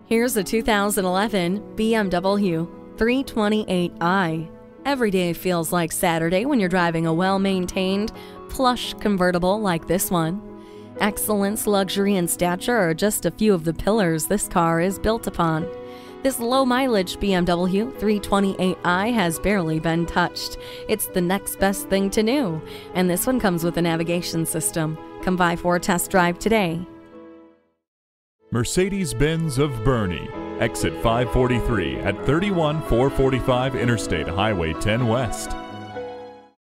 Here's a 2011 BMW 328i. Every day feels like Saturday when you're driving a well-maintained, plush convertible like this one. Excellence, luxury, and stature are just a few of the pillars this car is built upon. This low-mileage BMW 328i has barely been touched. It's the next best thing to new, and this one comes with a navigation system. Come by for a test drive today. Mercedes-Benz of Boerne, exit 543 at 31445 Interstate Highway 10 West.